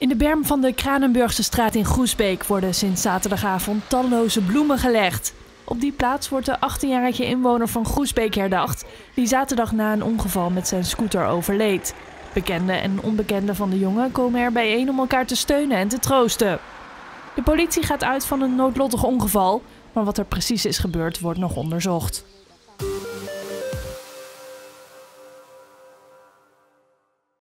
In de berm van de Kranenburgse straat in Groesbeek worden sinds zaterdagavond talloze bloemen gelegd. Op die plaats wordt de 18-jarige inwoner van Groesbeek herdacht, die zaterdag na een ongeval met zijn scooter overleed. Bekenden en onbekenden van de jongen komen er bijeen om elkaar te steunen en te troosten. De politie gaat uit van een noodlottig ongeval, maar wat er precies is gebeurd wordt nog onderzocht.